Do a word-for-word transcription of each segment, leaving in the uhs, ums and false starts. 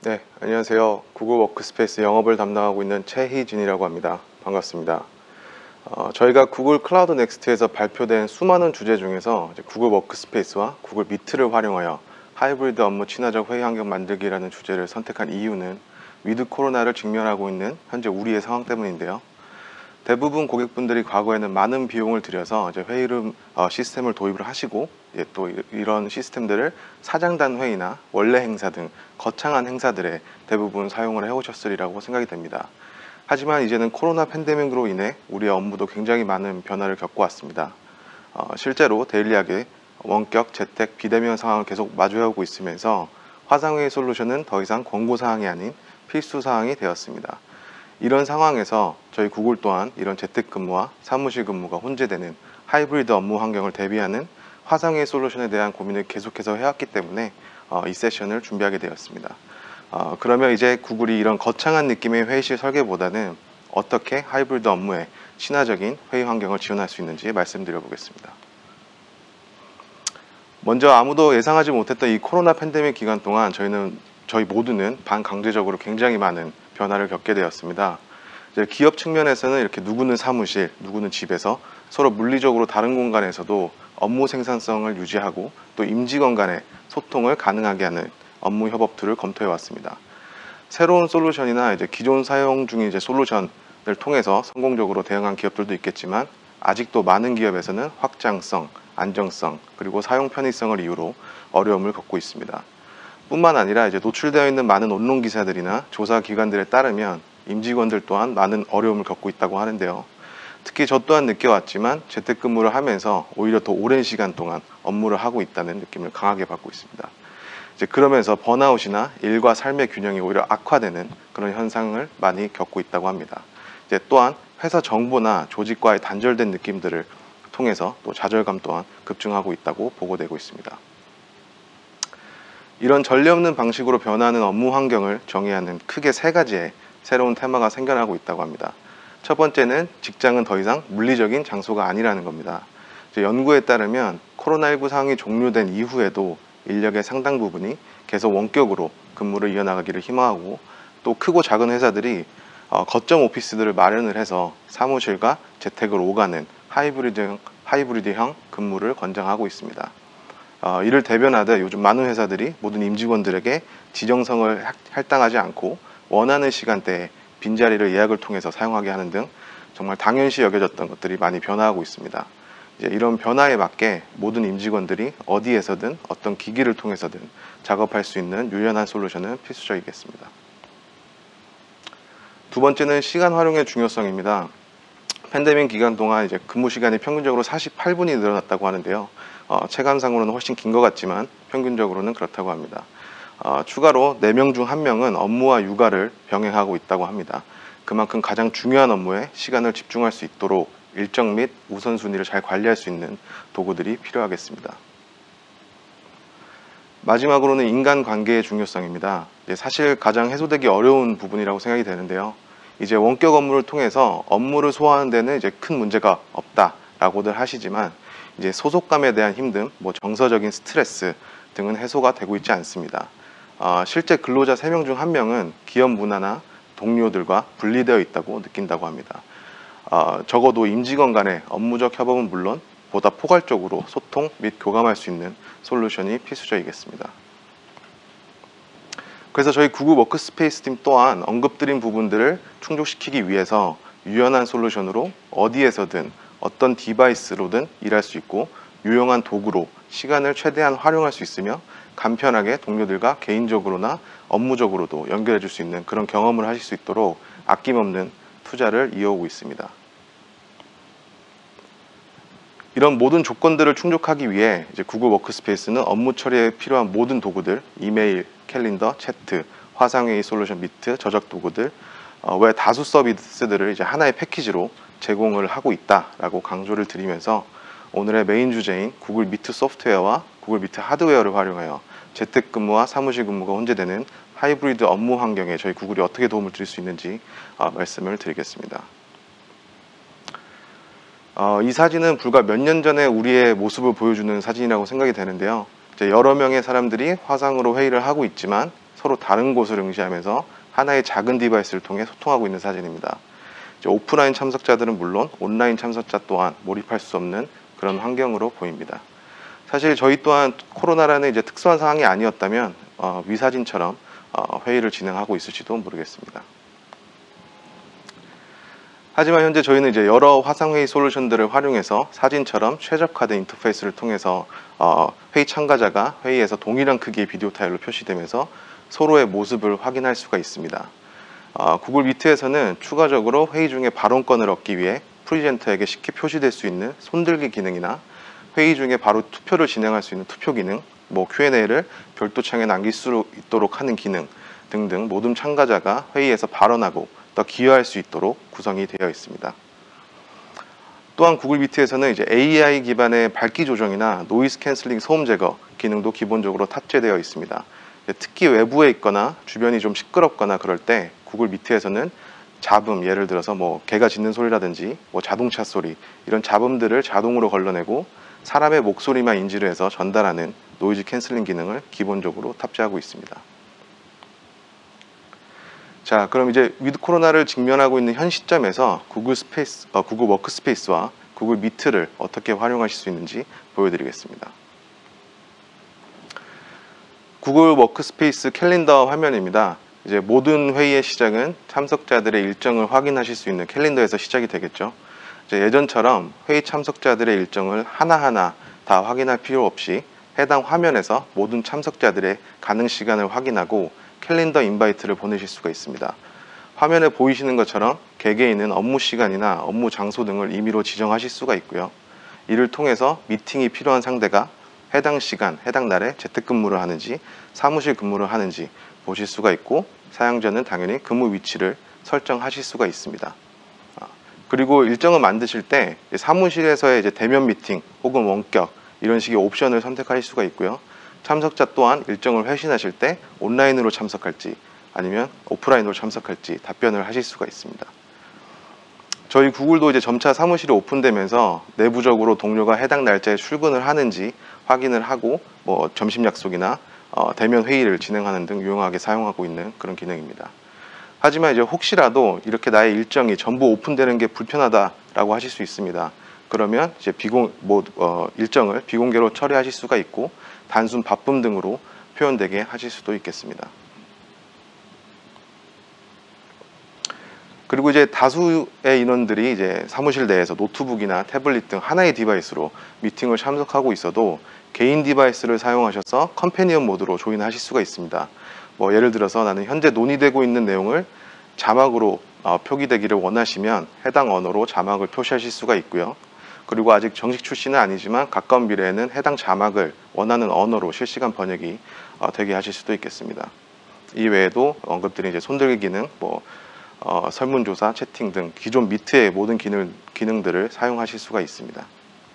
네, 안녕하세요. 구글 워크스페이스 영업을 담당하고 있는 최희진이라고 합니다. 반갑습니다. 어, 저희가 구글 클라우드 넥스트에서 발표된 수많은 주제 중에서 이제 구글 워크스페이스와 구글 미트를 활용하여 하이브리드 업무 친화적 회의 환경 만들기라는 주제를 선택한 이유는 위드 코로나를 직면하고 있는 현재 우리의 상황 때문인데요. 대부분 고객분들이 과거에는 많은 비용을 들여서 이제 회의를 어, 시스템을 도입을 하시고 이제 또 이- 이런 시스템들을 사장단 회의나 원래 행사 등 거창한 행사들에 대부분 사용을 해오셨으리라고 생각이 됩니다. 하지만 이제는 코로나 팬데믹으로 인해 우리의 업무도 굉장히 많은 변화를 겪고 왔습니다. 어, 실제로 데일리하게 원격, 재택, 비대면 상황을 계속 마주하고 있으면서 화상회의 솔루션은 더 이상 권고사항이 아닌 필수사항이 되었습니다. 이런 상황에서 저희 구글 또한 이런 재택근무와 사무실 근무가 혼재되는 하이브리드 업무 환경을 대비하는 화상회의 솔루션에 대한 고민을 계속해서 해왔기 때문에 어, 이 세션을 준비하게 되었습니다. 어, 그러면 이제 구글이 이런 거창한 느낌의 회의실 설계보다는 어떻게 하이브리드 업무에 친화적인 회의 환경을 지원할 수 있는지 말씀드려 보겠습니다. 먼저 아무도 예상하지 못했던 이 코로나 팬데믹 기간 동안 저희는 저희 모두는 반강제적으로 굉장히 많은 변화를 겪게 되었습니다. 이제 기업 측면에서는 이렇게 누구는 사무실, 누구는 집에서 서로 물리적으로 다른 공간에서도 업무 생산성을 유지하고 또 임직원 간의 소통을 가능하게 하는 업무 협업 툴을 검토해 왔습니다. 새로운 솔루션이나 이제 기존 사용 중인 이제 솔루션을 통해서 성공적으로 대응한 기업들도 있겠지만 아직도 많은 기업에서는 확장성, 안정성, 그리고 사용 편의성을 이유로 어려움을 겪고 있습니다. 뿐만 아니라 이제 노출되어 있는 많은 언론 기사들이나 조사 기관들에 따르면 임직원들 또한 많은 어려움을 겪고 있다고 하는데요. 특히 저 또한 느껴왔지만 재택근무를 하면서 오히려 더 오랜 시간 동안 업무를 하고 있다는 느낌을 강하게 받고 있습니다. 이제 그러면서 번아웃이나 일과 삶의 균형이 오히려 악화되는 그런 현상을 많이 겪고 있다고 합니다. 이제 또한 회사 정보나 조직과의 단절된 느낌들을 통해서 또 좌절감 또한 급증하고 있다고 보고되고 있습니다. 이런 전례 없는 방식으로 변화하는 업무 환경을 정의하는 크게 세 가지의 새로운 테마가 생겨나고 있다고 합니다. 첫 번째는 직장은 더 이상 물리적인 장소가 아니라는 겁니다. 연구에 따르면 코로나십구 상황이 종료된 이후에도 인력의 상당 부분이 계속 원격으로 근무를 이어나가기를 희망하고 또 크고 작은 회사들이 어, 거점 오피스들을 마련을 해서 사무실과 재택을 오가는 하이브리드, 하이브리드형 근무를 권장하고 있습니다. 어, 이를 대변하듯 요즘 많은 회사들이 모든 임직원들에게 지정성을 할당하지 않고 원하는 시간대에 빈자리를 예약을 통해서 사용하게 하는 등 정말 당연시 여겨졌던 것들이 많이 변화하고 있습니다. 이제 이런 변화에 맞게 모든 임직원들이 어디에서든 어떤 기기를 통해서든 작업할 수 있는 유연한 솔루션은 필수적이겠습니다. 두 번째는 시간 활용의 중요성입니다. 팬데믹 기간 동안 이제 근무 시간이 평균적으로 사십팔 분이 늘어났다고 하는데요. 어, 체감상으로는 훨씬 긴 것 같지만 평균적으로는 그렇다고 합니다. 어, 추가로 네 명 중 한 명은 업무와 육아를 병행하고 있다고 합니다. 그만큼 가장 중요한 업무에 시간을 집중할 수 있도록 일정 및 우선순위를 잘 관리할 수 있는 도구들이 필요하겠습니다. 마지막으로는 인간관계의 중요성입니다. 사실 가장 해소되기 어려운 부분이라고 생각이 되는데요. 이제 원격 업무를 통해서 업무를 소화하는 데는 이제 큰 문제가 없다라고들 하시지만 이제 소속감에 대한 힘듦, 뭐 정서적인 스트레스 등은 해소가 되고 있지 않습니다. 어, 실제 근로자 세 명 중 한 명은 기업 문화나 동료들과 분리되어 있다고 느낀다고 합니다. 어, 적어도 임직원 간의 업무적 협업은 물론 보다 포괄적으로 소통 및 교감할 수 있는 솔루션이 필수적이겠습니다. 그래서 저희 구글 워크스페이스 팀 또한 언급드린 부분들을 충족시키기 위해서 유연한 솔루션으로 어디에서든 어떤 디바이스로든 일할 수 있고 유용한 도구로 시간을 최대한 활용할 수 있으며 간편하게 동료들과 개인적으로나 업무적으로도 연결해 줄 수 있는 그런 경험을 하실 수 있도록 아낌없는 투자를 이어오고 있습니다. 이런 모든 조건들을 충족하기 위해 이제 구글 워크스페이스는 업무 처리에 필요한 모든 도구들, 이메일, 캘린더, 채트, 화상회의 솔루션, 미트, 저작 도구들, 어, 외 다수 서비스들을 이제 하나의 패키지로 제공을 하고 있다라고 강조를 드리면서 오늘의 메인 주제인 구글 미트 소프트웨어와 구글 미트 하드웨어를 활용하여 재택근무와 사무실 근무가 혼재되는 하이브리드 업무 환경에 저희 구글이 어떻게 도움을 드릴 수 있는지 어, 말씀을 드리겠습니다. 어, 이 사진은 불과 몇 년 전에 우리의 모습을 보여주는 사진이라고 생각이 되는데요. 이제 여러 명의 사람들이 화상으로 회의를 하고 있지만 서로 다른 곳을 응시하면서 하나의 작은 디바이스를 통해 소통하고 있는 사진입니다. 이제 오프라인 참석자들은 물론 온라인 참석자 또한 몰입할 수 없는 그런 환경으로 보입니다. 사실 저희 또한 코로나라는 이제 특수한 상황이 아니었다면 어, 위사진처럼 어, 회의를 진행하고 있을지도 모르겠습니다. 하지만 현재 저희는 이제 여러 화상회의 솔루션들을 활용해서 사진처럼 최적화된 인터페이스를 통해서 어, 회의 참가자가 회의에서 동일한 크기의 비디오 타일로 표시되면서 서로의 모습을 확인할 수가 있습니다. 어, 구글 미트에서는 추가적으로 회의 중에 발언권을 얻기 위해 프리젠터에게 쉽게 표시될 수 있는 손들기 기능이나 회의 중에 바로 투표를 진행할 수 있는 투표 기능, 뭐 큐 앤 에이를 별도 창에 남길 수 있도록 하는 기능 등등 모든 참가자가 회의에서 발언하고 더 기여할 수 있도록 구성이 되어 있습니다. 또한 구글 미트에서는 이제 에이 아이 기반의 밝기 조정이나 노이즈 캔슬링 소음 제거 기능도 기본적으로 탑재되어 있습니다. 특히 외부에 있거나 주변이 좀 시끄럽거나 그럴 때 구글 미트에서는 잡음, 예를 들어서 뭐 개가 짖는 소리라든지 뭐 자동차 소리 이런 잡음들을 자동으로 걸러내고 사람의 목소리만 인지를 해서 전달하는 노이즈 캔슬링 기능을 기본적으로 탑재하고 있습니다. 자, 그럼 이제 위드 코로나를 직면하고 있는 현 시점에서 구글 스페이스, 어, 구글 워크스페이스와 구글 미트를 어떻게 활용하실 수 있는지 보여드리겠습니다. 구글 워크스페이스 캘린더 화면입니다. 이제 모든 회의의 시작은 참석자들의 일정을 확인하실 수 있는 캘린더에서 시작이 되겠죠. 이제 예전처럼 회의 참석자들의 일정을 하나하나 다 확인할 필요 없이 해당 화면에서 모든 참석자들의 가능 시간을 확인하고 캘린더 인바이트를 보내실 수가 있습니다. 화면에 보이시는 것처럼 개개인은 업무 시간이나 업무 장소 등을 임의로 지정하실 수가 있고요. 이를 통해서 미팅이 필요한 상대가 해당 시간, 해당 날에 재택근무를 하는지 사무실 근무를 하는지 보실 수가 있고 사용자는 당연히 근무 위치를 설정하실 수가 있습니다. 그리고 일정을 만드실 때 사무실에서의 이제 대면 미팅 혹은 원격 이런 식의 옵션을 선택하실 수가 있고요. 참석자 또한 일정을 회신하실 때 온라인으로 참석할지 아니면 오프라인으로 참석할지 답변을 하실 수가 있습니다. 저희 구글도 이제 점차 사무실이 오픈되면서 내부적으로 동료가 해당 날짜에 출근을 하는지 확인을 하고 뭐 점심 약속이나 어, 대면 회의를 진행하는 등 유용하게 사용하고 있는 그런 기능입니다. 하지만 이제 혹시라도 이렇게 나의 일정이 전부 오픈되는 게 불편하다라고 하실 수 있습니다. 그러면 이제 비공 뭐 어, 일정을 비공개로 처리하실 수가 있고 단순 바쁨 등으로 표현되게 하실 수도 있겠습니다. 그리고 이제 다수의 인원들이 이제 사무실 내에서 노트북이나 태블릿 등 하나의 디바이스로 미팅을 참석하고 있어도 개인 디바이스를 사용하셔서 컴패니언 모드로 조인하실 수가 있습니다. 뭐 예를 들어서 나는 현재 논의되고 있는 내용을 자막으로 어, 표기되기를 원하시면 해당 언어로 자막을 표시하실 수가 있고요. 그리고 아직 정식 출시는 아니지만 가까운 미래에는 해당 자막을 원하는 언어로 실시간 번역이 어, 되게 하실 수도 있겠습니다. 이 외에도 언급드린 이제 손들기 기능, 뭐 어, 설문조사, 채팅 등 기존 미트의 모든 기능, 기능들을 사용하실 수가 있습니다.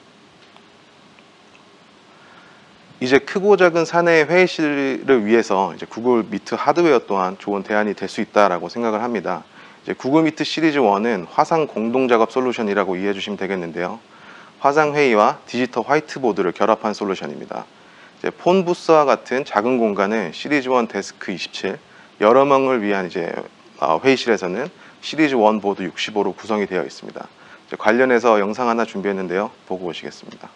이제 크고 작은 사내의 회의실을 위해서 이제 구글 미트 하드웨어 또한 좋은 대안이 될 수 있다라고 생각을 합니다. 이제 구글 미트 시리즈 일은 화상 공동작업 솔루션이라고 이해해 주시면 되겠는데요. 화상 회의와 디지털 화이트보드를 결합한 솔루션입니다. 이제 폰 부스와 같은 작은 공간은 시리즈 일 데스크 이십칠, 여러 명을 위한 이제 회의실에서는 시리즈 일 보드 육십오로 구성이 되어 있습니다. 이제 관련해서 영상 하나 준비했는데요. 보고 오시겠습니다.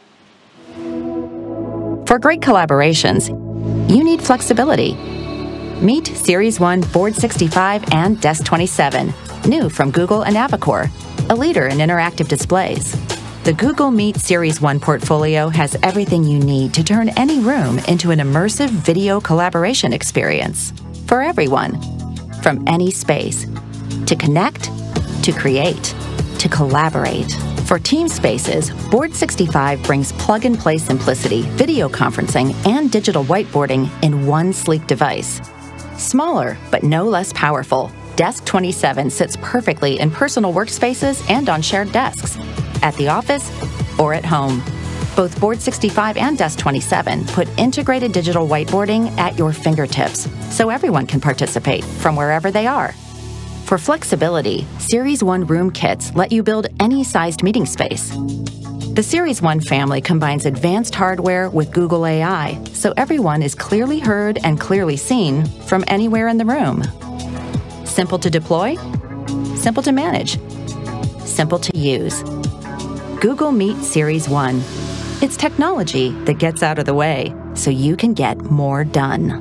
For great collaborations, you need flexibility. Meet Series one Board sixty-five and Desk twenty-seven, new from Google and Avocor, a leader in interactive displays. The Google Meet Series one portfolio has everything you need to turn any room into an immersive video collaboration experience for everyone, from any space, to connect, to create, to collaborate. For team spaces, Board sixty-five brings plug-and-play simplicity, video conferencing, and digital whiteboarding in one sleek device. Smaller, but no less powerful, Desk twenty-seven sits perfectly in personal workspaces and on shared desks, at the office or at home. Both Board sixty-five and Desk twenty-seven put integrated digital whiteboarding at your fingertips, so everyone can participate from wherever they are. For flexibility, Series one room kits let you build any sized meeting space. The Series one family combines advanced hardware with Google A I, so everyone is clearly heard and clearly seen from anywhere in the room. Simple to deploy, simple to manage, simple to use. Google Meet Series one. It's technology that gets out of the way so you can get more done.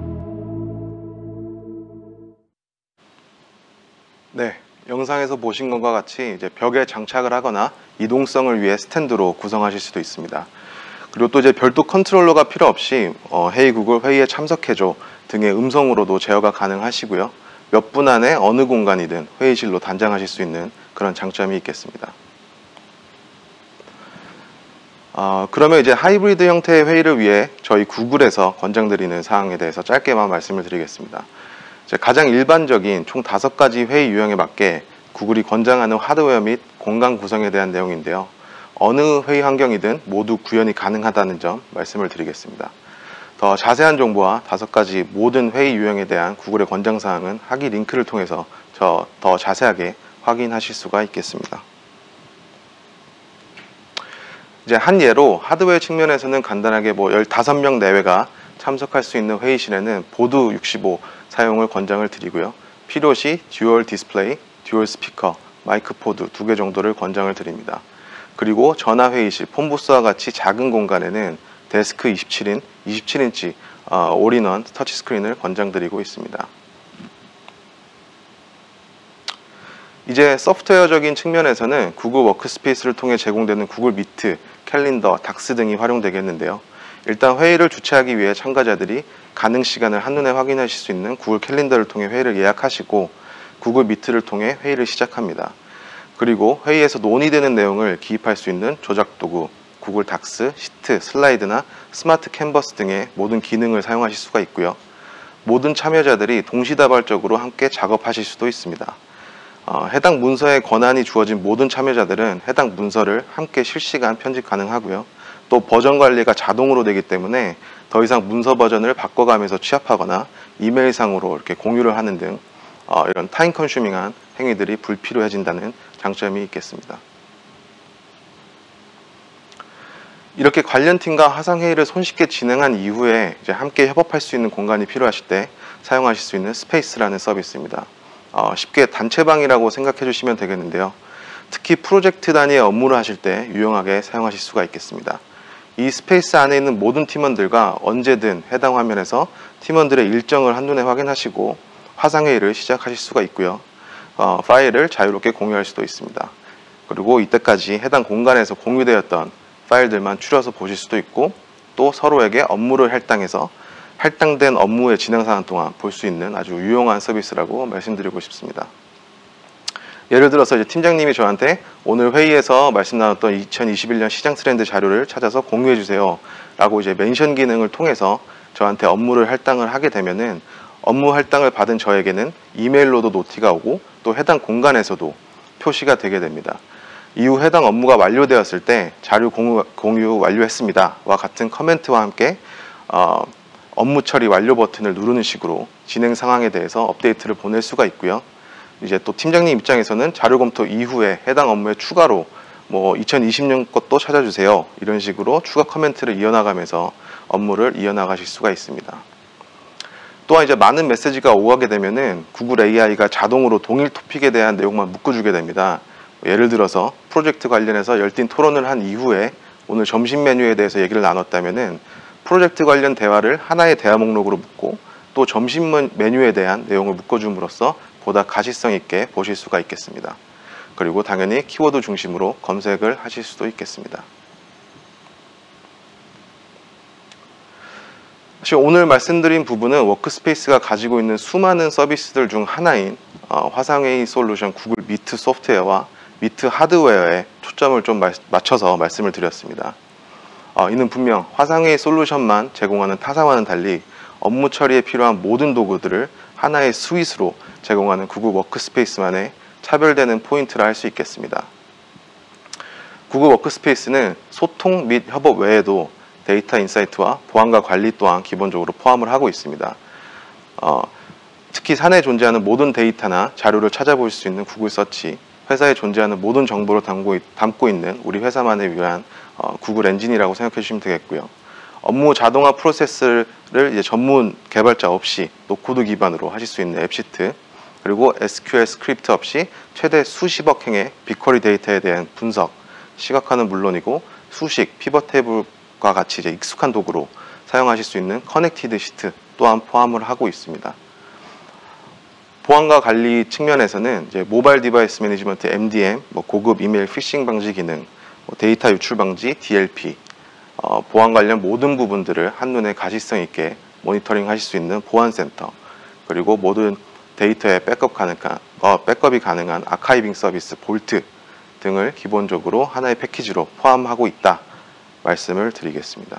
네, 영상에서 보신 것과 같이 이제 벽에 장착을 하거나 이동성을 위해 스탠드로 구성하실 수도 있습니다. 그리고 또 이제 별도 컨트롤러가 필요 없이 어, 헤이 구글 회의에 참석해줘 등의 음성으로도 제어가 가능하시고요. 몇 분 안에 어느 공간이든 회의실로 단장하실 수 있는 그런 장점이 있겠습니다. 어, 그러면 이제 하이브리드 형태의 회의를 위해 저희 구글에서 권장드리는 사항에 대해서 짧게만 말씀을 드리겠습니다. 이제 가장 일반적인 총 다섯 가지 회의 유형에 맞게 구글이 권장하는 하드웨어 및 공간 구성에 대한 내용인데요. 어느 회의 환경이든 모두 구현이 가능하다는 점 말씀을 드리겠습니다. 더 자세한 정보와 다섯 가지 모든 회의 유형에 대한 구글의 권장사항은 하기 링크를 통해서 저 더 자세하게 확인하실 수가 있겠습니다. 이제 한 예로 하드웨어 측면에서는 간단하게 뭐 십오 명 내외가 참석할 수 있는 회의실에는 보드 육십오 사용을 권장을 드리고요. 필요시 듀얼 디스플레이, 듀얼 스피커, 마이크 포드 두 개 정도를 권장을 드립니다. 그리고 전화 회의실, 폰부스와 같이 작은 공간에는 데스크 이십칠 인, 이십칠 인치 어, 올인원 터치스크린을 권장드리고 있습니다. 이제 소프트웨어적인 측면에서는 구글 워크스페이스를 통해 제공되는 구글 미트, 캘린더, 닥스 등이 활용되겠는데요. 일단 회의를 주최하기 위해 참가자들이 가능 시간을 한눈에 확인하실 수 있는 구글 캘린더를 통해 회의를 예약하시고 구글 미트를 통해 회의를 시작합니다. 그리고 회의에서 논의되는 내용을 기입할 수 있는 조작 도구, 구글 닥스, 시트, 슬라이드나 스마트 캔버스 등의 모든 기능을 사용하실 수가 있고요. 모든 참여자들이 동시다발적으로 함께 작업하실 수도 있습니다. 어, 해당 문서에 권한이 주어진 모든 참여자들은 해당 문서를 함께 실시간 편집 가능하고요. 또 버전 관리가 자동으로 되기 때문에 더 이상 문서 버전을 바꿔가면서 취합하거나 이메일상으로 이렇게 공유를 하는 등 어, 이런 타임 컨슈밍한 행위들이 불필요해진다는 장점이 있겠습니다. 이렇게 관련 팀과 화상회의를 손쉽게 진행한 이후에 이제 함께 협업할 수 있는 공간이 필요하실 때 사용하실 수 있는 스페이스라는 서비스입니다. 어, 쉽게 단체방이라고 생각해 주시면 되겠는데요. 특히 프로젝트 단위의 업무를 하실 때 유용하게 사용하실 수가 있겠습니다. 이 스페이스 안에 있는 모든 팀원들과 언제든 해당 화면에서 팀원들의 일정을 한눈에 확인하시고 화상회의를 시작하실 수가 있고요. 어, 파일을 자유롭게 공유할 수도 있습니다. 그리고 이때까지 해당 공간에서 공유되었던 파일들만 추려서 보실 수도 있고 또 서로에게 업무를 할당해서 할당된 업무의 진행 상황 동안 볼 수 있는 아주 유용한 서비스라고 말씀드리고 싶습니다. 예를 들어서 이제 팀장님이 저한테 오늘 회의에서 말씀 나눴던 이천이십일 년 시장 트렌드 자료를 찾아서 공유해 주세요 라고 이제 멘션 기능을 통해서 저한테 업무를 할당을 하게 되면은 업무 할당을 받은 저에게는 이메일로도 노티가 오고 또 해당 공간에서도 표시가 되게 됩니다. 이후 해당 업무가 완료되었을 때 자료 공유, 공유 완료했습니다 와 같은 커멘트와 함께 어, 업무 처리 완료 버튼을 누르는 식으로 진행 상황에 대해서 업데이트를 보낼 수가 있고요. 이제 또 팀장님 입장에서는 자료 검토 이후에 해당 업무에 추가로 뭐 이천이십 년 것도 찾아주세요 이런 식으로 추가 커멘트를 이어나가면서 업무를 이어나가실 수가 있습니다. 또한 이제 많은 메시지가 오가게 되면은 구글 에이아이가 자동으로 동일 토픽에 대한 내용만 묶어주게 됩니다. 예를 들어서 프로젝트 관련해서 열띤 토론을 한 이후에 오늘 점심 메뉴에 대해서 얘기를 나눴다면은 프로젝트 관련 대화를 하나의 대화 목록으로 묶고 또 점심 메뉴에 대한 내용을 묶어줌으로써 보다 가시성 있게 보실 수가 있겠습니다. 그리고 당연히 키워드 중심으로 검색을 하실 수도 있겠습니다. 사실 오늘 말씀드린 부분은 워크스페이스가 가지고 있는 수많은 서비스들 중 하나인 어, 화상회의 솔루션 구글 미트 소프트웨어와 미트 하드웨어에 초점을 좀 마, 맞춰서 말씀을 드렸습니다. 어, 이는 분명 화상회의 솔루션만 제공하는 타사와는 달리 업무 처리에 필요한 모든 도구들을 하나의 스윗으로 제공하는 구글 워크스페이스만의 차별되는 포인트라 할 수 있겠습니다. 구글 워크스페이스는 소통 및 협업 외에도 데이터 인사이트와 보안과 관리 또한 기본적으로 포함을 하고 있습니다. 어, 특히 산에 존재하는 모든 데이터나 자료를 찾아볼 수 있는 구글 서치, 회사에 존재하는 모든 정보를 담고, 있, 담고 있는 우리 회사만을 위한 어, 구글 엔진이라고 생각해 주시면 되겠고요. 업무 자동화 프로세스를 이제 전문 개발자 없이 노코드 기반으로 하실 수 있는 앱시트, 그리고 에스큐엘 스크립트 없이 최대 수십억 행의 빅쿼리 데이터에 대한 분석, 시각화는 물론이고 수식, 피벗 테이블과 같이 이제 익숙한 도구로 사용하실 수 있는 커넥티드 시트 또한 포함을 하고 있습니다. 보안과 관리 측면에서는 이제 모바일 디바이스 매니지먼트 엠디엠, 뭐 고급 이메일 피싱 방지 기능, 뭐 데이터 유출 방지 디엘피, 어, 보안 관련 모든 부분들을 한눈에 가시성 있게 모니터링 하실 수 있는 보안센터, 그리고 모든 데이터의 백업 가능한, 어, 백업이 가능한 아카이빙 서비스 볼트 등을 기본적으로 하나의 패키지로 포함하고 있다 말씀을 드리겠습니다.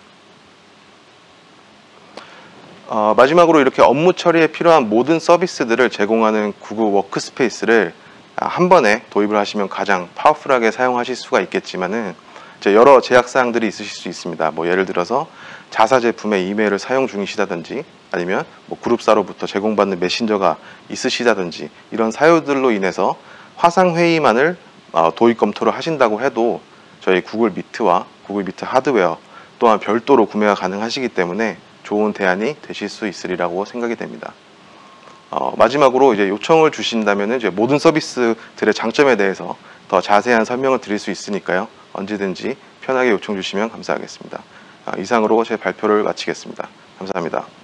어, 마지막으로 이렇게 업무 처리에 필요한 모든 서비스들을 제공하는 구글 워크스페이스를 한 번에 도입을 하시면 가장 파워풀하게 사용하실 수가 있겠지만은 여러 제약사항들이 있으실 수 있습니다. 뭐 예를 들어서 자사 제품의 이메일을 사용 중이시다든지, 아니면 뭐 그룹사로부터 제공받는 메신저가 있으시다든지, 이런 사유들로 인해서 화상회의만을 도입 검토를 하신다고 해도 저희 구글 미트와 구글 미트 하드웨어 또한 별도로 구매가 가능하시기 때문에 좋은 대안이 되실 수 있으리라고 생각이 됩니다. 어, 마지막으로 이제 요청을 주신다면 이제 모든 서비스들의 장점에 대해서 더 자세한 설명을 드릴 수 있으니까요. 언제든지 편하게 요청 주시면 감사하겠습니다. 아, 이상으로 제 발표를 마치겠습니다. 감사합니다.